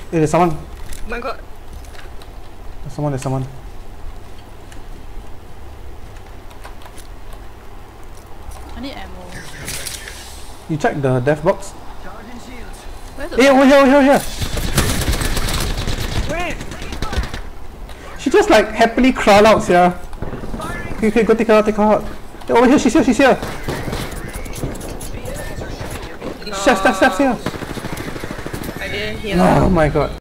Hey, there's someone. Oh my god. There's someone. I need ammo. You check the death box. Where's the Hey, over here. Where? She just like happily crawl out, yeah. Okay, go take her out. Hey, over here, she's here. No. Chef here. I didn't hear. Oh my god.